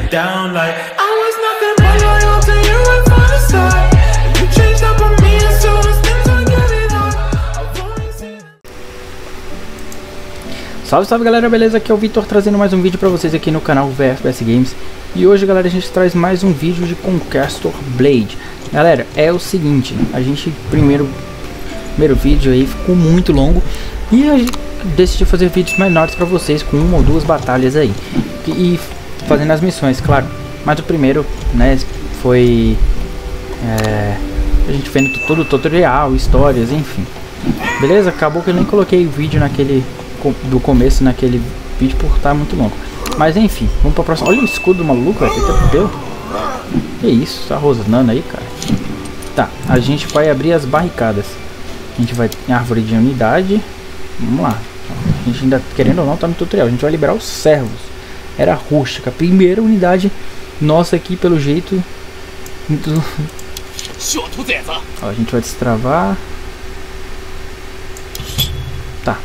it down like I was nothing but loyal to you right from the start. You changed up on me as soon as things were getting hard. Salve, salve galera, beleza? Aqui é o Vitor trazendo mais um vídeo pra vocês aqui no canal VFS Games. E hoje, galera, a gente traz mais um vídeo de Conquestor Blade. Galera, é o seguinte, a gente primeiro vídeo aí ficou muito longo e a gente decidiu fazer vídeos menores pra vocês com uma ou duas batalhas aí e fazendo as missões, claro. Mas o primeiro, né, foi a gente vendo todo o tutorial, histórias, enfim. Beleza? Acabou que eu nem coloquei o vídeo do começo naquele vídeo por estar muito longo. Mas enfim, vamos pra próxima. Olha o escudo do maluco, velho. Que deu? Que isso? Tá rosnando aí, cara. Tá, a gente vai abrir as barricadas. A gente vai em árvore de unidade. Vamos lá. A gente ainda, querendo ou não, tá no tutorial. A gente vai liberar os servos. Era rústica. Primeira unidade nossa aqui, pelo jeito. Ó, a gente vai destravar. Tá.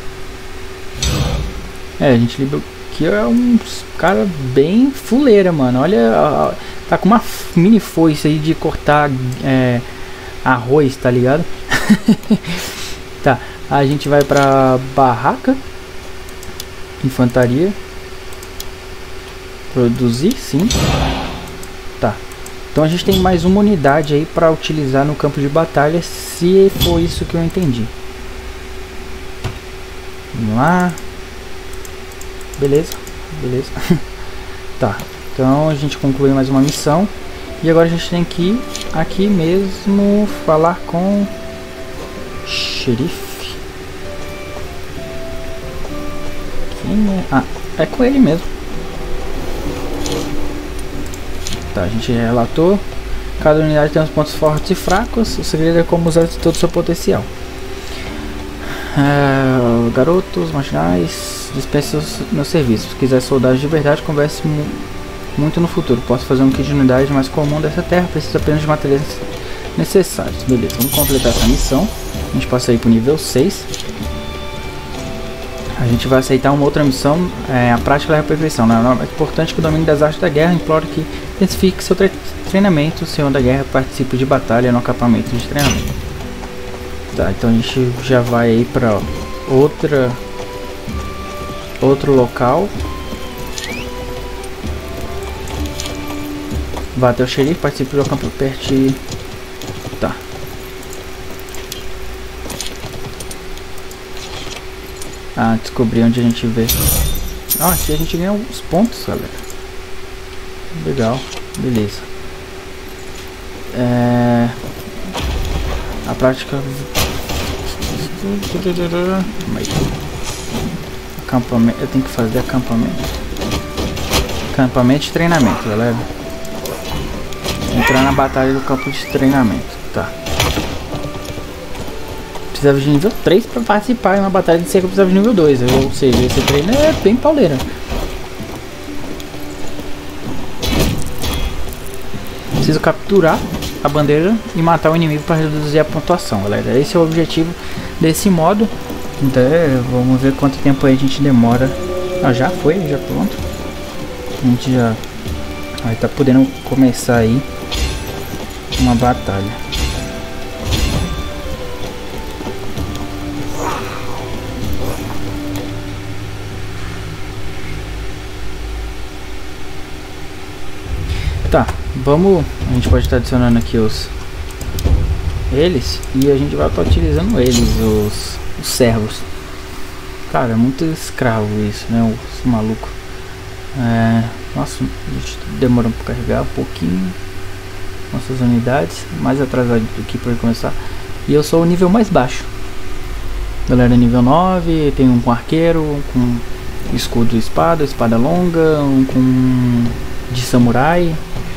A gente liberou. Aqui é um cara bem fuleira, mano. Olha, tá com uma mini foice aí de cortar arroz, tá ligado? Tá, a gente vai pra barraca. Infantaria. Produzir, sim. Tá. Então a gente tem mais uma unidade aí pra utilizar no campo de batalha, se for isso que eu entendi. Vamos lá. Beleza, beleza. Tá, então a gente concluiu mais uma missão. E agora a gente tem que ir aqui mesmo falar com xerife. Quem é? Ah, é com ele mesmo. Tá, a gente relatou. Cada unidade tem uns pontos fortes e fracos. O segredo é como usar todo o seu potencial. Garotos, marginais, dispense meus serviços. Se quiser soldados de verdade, converse muito no futuro. Posso fazer um kit de unidade mais comum dessa terra. Preciso apenas de materiais necessários. Beleza, vamos completar essa missão. A gente passa aí pro nível 6. A gente vai aceitar uma outra missão. A prática leva à perfeição. É importante que o domínio das artes da guerra. Imploro que intensifique seu treinamento. O senhor da guerra participe de batalha no acampamento de treinamento. Tá, então a gente já vai aí pra outro local. Vai até o xerife, participe do acampamento. Tá. Ah, descobri onde a gente vê. Ah, aqui a gente ganha uns pontos, galera. Legal, beleza. A prática. Acampamento. Eu tenho que fazer acampamento. Acampamento de treinamento, galera. Entrar na batalha do campo de treinamento. Tá. Precisava de nível 3 para participar em uma batalha de cerca. Precisava de nível 2. Ou seja, esse treino é bem pauleira. Preciso capturar a bandeira e matar o inimigo para reduzir a pontuação, galera. Esse é o objetivo desse modo. Então vamos ver quanto tempo aí a gente demora. Ah, já foi, já pronto. A gente já vai tá podendo começar aí uma batalha. Tá, vamos. A gente pode estar adicionando aqui eles e a gente vai estar utilizando eles, os servos. Cara, é muito escravo isso, né? Os maluco. Nossa, a gente demorou para carregar um pouquinho nossas unidades, mais atrasado do que para começar. E eu sou o nível mais baixo. Galera, nível 9, tem um com arqueiro, um com escudo e espada longa, um com de samurai.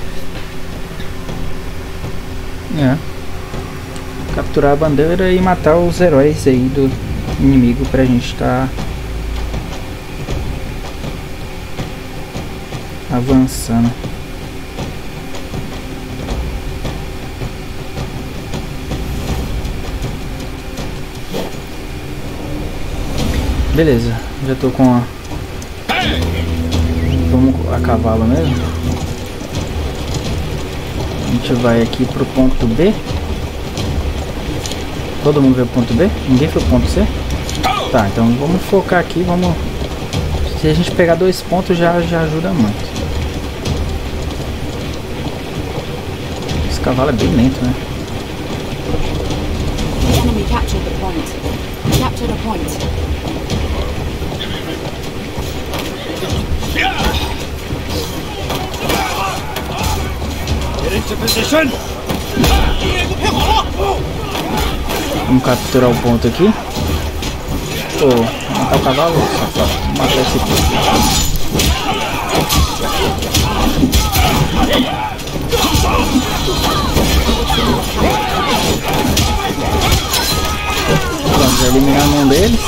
Capturar a bandeira e matar os heróis aí do inimigo pra gente estar avançando. Beleza, já tô com a... Vamos a cavalo mesmo. gente vai aqui pro ponto B. Todo mundo veio pro ponto B? Ninguém foi pro ponto C? Tá, então vamos focar aqui, vamos... Se a gente pegar 2 pontos já ajuda muito. Esse cavalo é bem lento, né? The enemy captured the point. Captured a point. Get into position. Vamos capturar o ponto aqui. Pô, matar o cavalo, só matar esse aqui. Vamos eliminar um deles.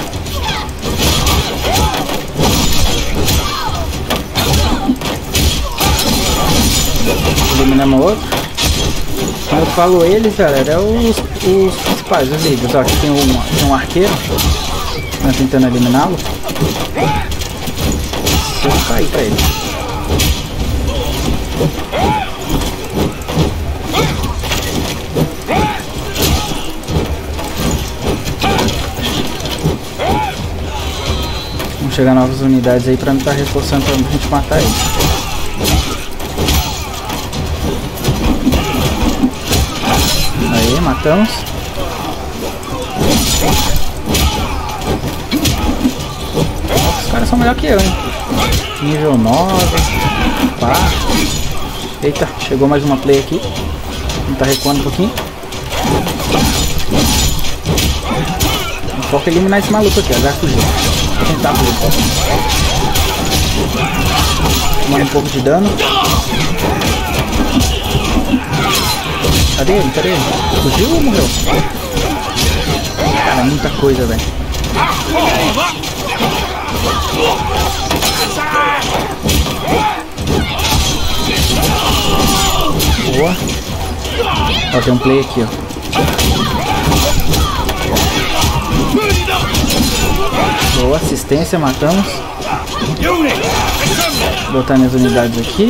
Eliminamos outro. Quando eu falo eles, galera, é os principais, os líderes. Ó, aqui tem um arqueiro. Tá tentando eliminá-lo. Se eu cair pra ele. Vamos chegar novas unidades aí pra não estar reforçando pra gente matar ele. Aí, matamos. Os caras são melhor que eu, hein? Nível 9. Pá. Eita, chegou mais uma play aqui. Vamos tá recuando um pouquinho. O foco é eliminar esse maluco aqui, ó. Vai fugir. Vou tentar fugir. Tomando um pouco de dano. Cadê ele? Cadê ele? Fugiu ou morreu? Cara, muita coisa, velho. Boa. Ó, tem um play aqui, ó. Boa, assistência, matamos. Vou botar minhas unidades aqui.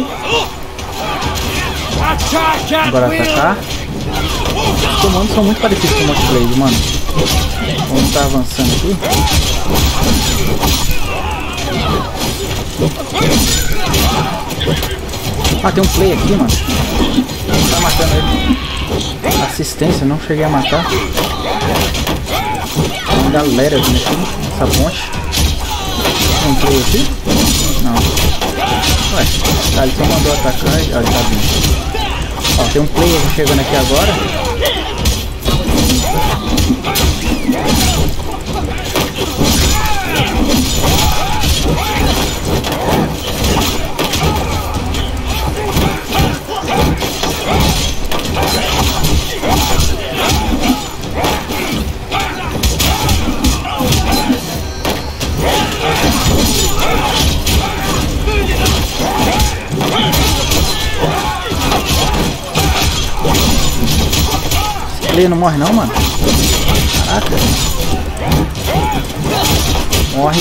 Agora atacar. Os comandos são muito parecidos com o multiplayer, mano. Vamos estar avançando aqui. Ah, tem um play aqui, mano. Tá matando ele. Assistência, não cheguei a matar. Tem uma galera vindo aqui nessa ponte. Tem um play aqui? Não. Ué, tá, ele só mandou atacar e... Olha, ele tá vindo. Ó, tem um player chegando aqui agora. Ele não morre não, mano. Caraca. Morre.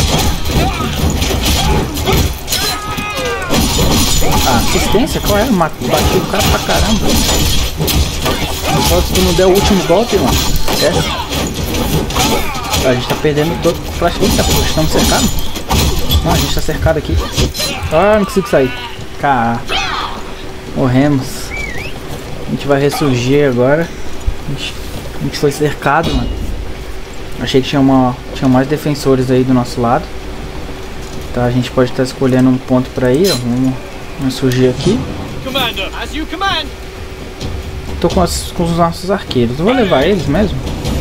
Ah, assistência? Qual é? Bati o cara pra caramba. Só se tu não der o último golpe, mano. Esquece. A gente tá perdendo todo o flash. Eita, pô, estamos cercados. Não, a gente tá cercado aqui. Ah, não consigo sair. Cá. Morremos. A gente vai ressurgir agora. A gente foi cercado, mano. Achei que tinha mais defensores aí do nosso lado. Tá, a gente pode estar escolhendo um ponto pra ir, ó. Vamos surgir aqui. Commander, as you command. Tô com os nossos arqueiros. Eu vou levar eles mesmo.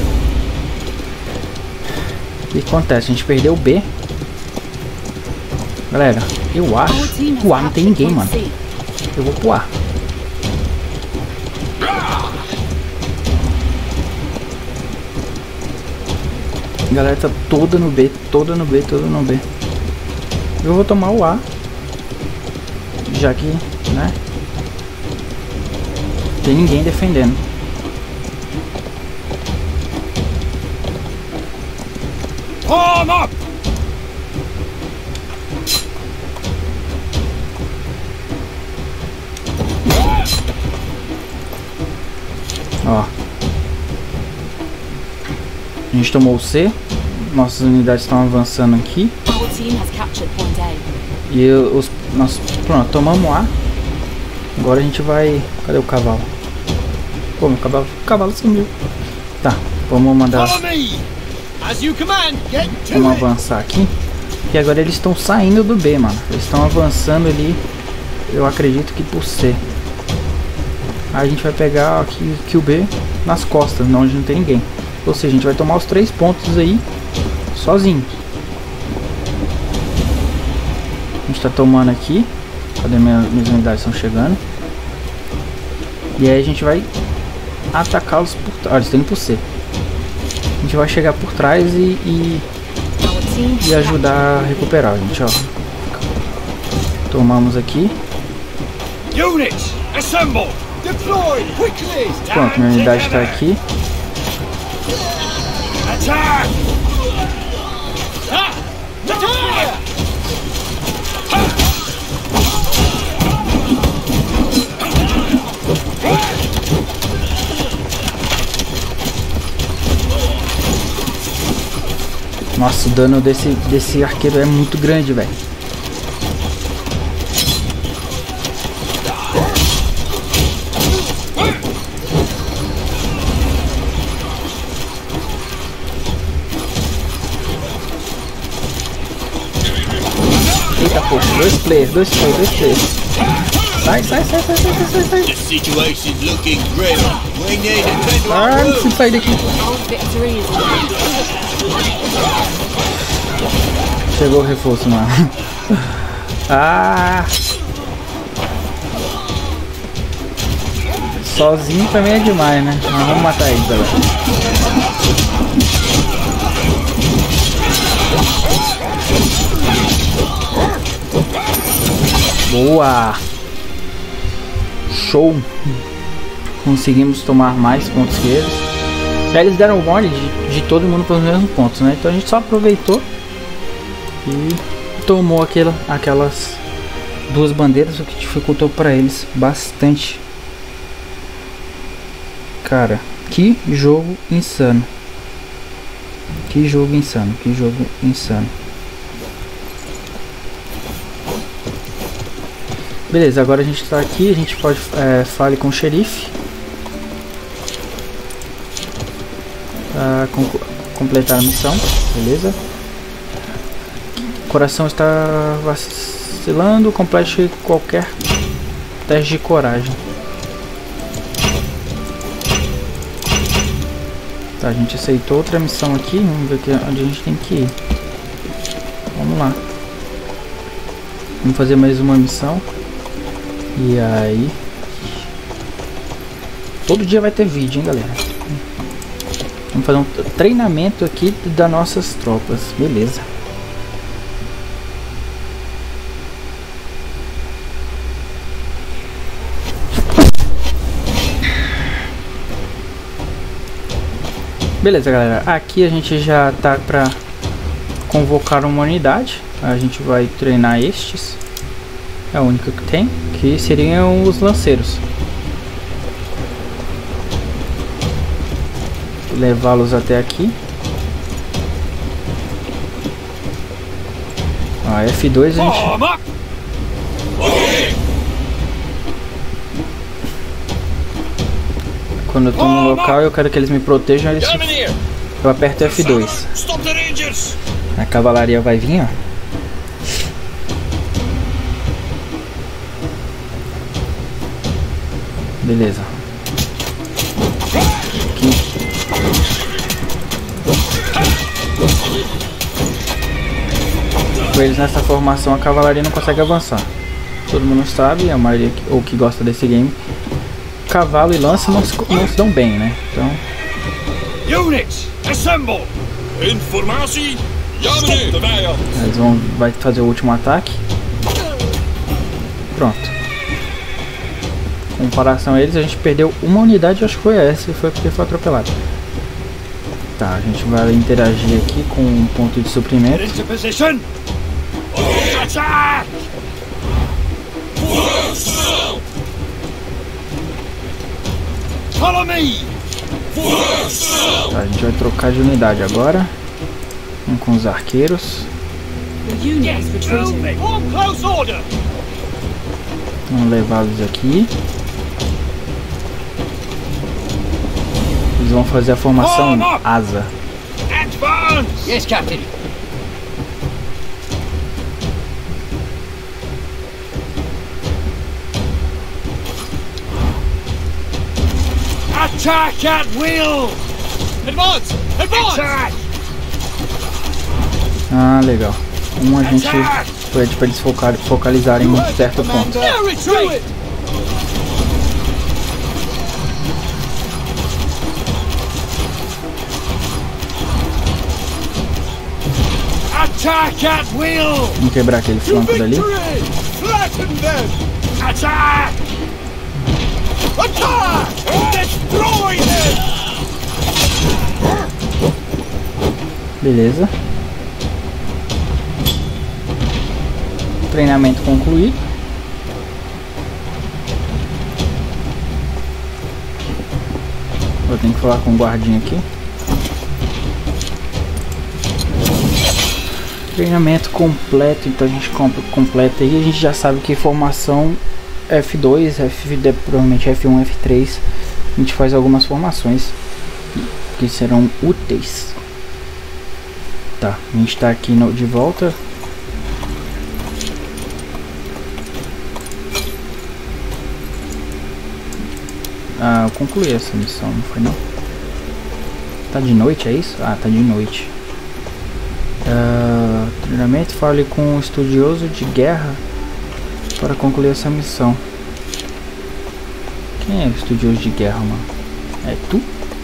O que acontece? A gente perdeu o B. Galera, eu acho que o A não tem ninguém, mano. Eu vou pro A. A galera tá toda no B, toda no B, toda no B. Eu vou tomar o A. Já que, né? Tem ninguém defendendo. Form up! A gente tomou o C. Nossas unidades estão avançando aqui. Our team has captured point A. E nós, pronto, tomamos A. Agora a gente vai... Cadê o cavalo? Pô, meu cavalo sumiu. Tá, vamos mandar... Follow me! As you command! Get to Vamos it! avançar aqui. E agora eles estão saindo do B, mano. Eles estão avançando ali. Eu acredito que por C. Aí a gente vai pegar aqui o B nas costas, onde não tem ninguém. Ou seja, a gente vai tomar os 3 pontos aí sozinho. A gente tá tomando aqui. Cadê minhas unidades? Estão chegando. E aí a gente vai atacá-los por trás. Eles estão indo por C. A gente vai chegar por trás e ajudar a recuperar, gente, ó. Tomamos aqui. Units, assemble! Deploy quickly! Pronto, minha unidade está aqui. Attack! Ah! Attack! Nossa, o dano desse arqueiro é muito grande, velho. Eita, poxa, dois players. Sai. The situation's looking grim. We need to tend to Ah, our preciso wounds. sair daqui. Our victory is Chegou o reforço, mano. Ah! Sozinho também é demais, né? Mas vamos matar ele, galera. Boa! Show! Conseguimos tomar mais pontos que eles. Aí eles deram o mole de todo mundo pelos mesmos pontos, né? Então a gente só aproveitou e tomou aquelas 2 bandeiras, o que dificultou para eles bastante. Cara, que jogo insano. Que jogo insano. Beleza, agora a gente está aqui, a gente pode fale com o xerife. Completar a missão, beleza? O coração está vacilando, complete qualquer teste de coragem. Tá, a gente aceitou outra missão aqui, vamos ver aqui onde a gente tem que ir. Vamos lá. Vamos fazer mais uma missão. E aí... Todo dia vai ter vídeo, hein, galera? Vamos fazer um treinamento aqui das nossas tropas, beleza? Beleza, galera. Aqui a gente já tá pra convocar uma unidade. A gente vai treinar estes. É a única que tem, que seriam os lanceiros. Levá-los até aqui. A F2 a gente... Form up! Quando eu tô no local eu quero que eles me protejam, Germany! eu aperto F2. Stop the Rangers! A cavalaria vai vir, ó. Beleza. Aqui. Com eles nessa formação, a cavalaria não consegue avançar. Todo mundo sabe, a maioria ou que gosta desse game, cavalo e lança não se dão bem, né? Então, Units, assemble! Informatie! Germany! eles vai fazer o último ataque. Pronto. Em comparação a eles, a gente perdeu uma unidade, acho que foi essa, e foi porque foi atropelado. Tá, a gente vai interagir aqui com um ponto de suprimento. Into position! Attack! Follow me! Tá, a gente vai trocar de unidade agora. Vamos com os arqueiros. The Union is retreating. Form close order. Vamos levá-los aqui. Eles vão fazer a formação asa. Advance. Yes, Captain. Attack at will. Advance. Advance. Attack. Ah, legal. A gente pede para eles focalizarem em um certo ponto. No retreat. Attack at will. Vamos quebrar aquele flanco dali. Flatten them. Attack. Attack. Destroy them. Beleza. Treinamento concluído. Eu tenho que falar com o guardinha aqui. Treinamento completo, então a gente completa aí, a gente já sabe que formação F2, provavelmente F1, F3, a gente faz algumas formações que serão úteis. Tá, a gente tá aqui de volta. Ah, eu concluí essa missão, não foi não? Tá de noite, é isso? Ah, tá de noite. Treinamento, fale com um estudioso de guerra para concluir essa missão. Quem é o estudioso de guerra, mano? É tu?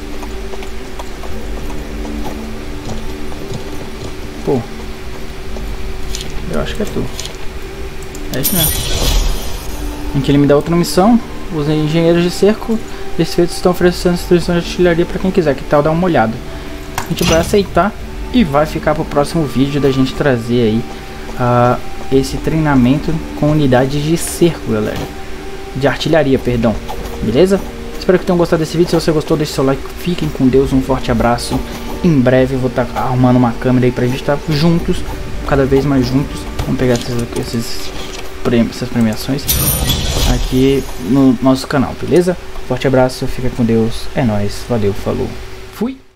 Pô, eu acho que é tu. É isso mesmo. Em que ele me dá outra missão. Os engenheiros de cerco desfeitos estão oferecendo instruções de artilharia para quem quiser. Que tal dar uma olhada? A gente vai aceitar e vai ficar para o próximo vídeo da gente trazer aí esse treinamento com unidades de cerco, galera. De artilharia, perdão. Beleza? Espero que tenham gostado desse vídeo. Se você gostou, deixe seu like. Fiquem com Deus. Um forte abraço. Em breve eu vou estar arrumando uma câmera aí pra gente estar juntos. Cada vez mais juntos. Vamos pegar essas premiações aqui no nosso canal, beleza? Forte abraço. Fica com Deus. É nóis. Valeu. Falou. Fui.